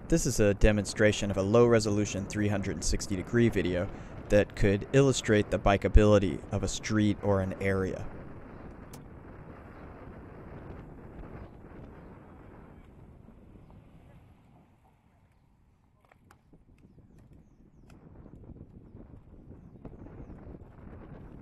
This is a demonstration of a low-resolution 360-degree video that could illustrate the bikeability of a street or an area.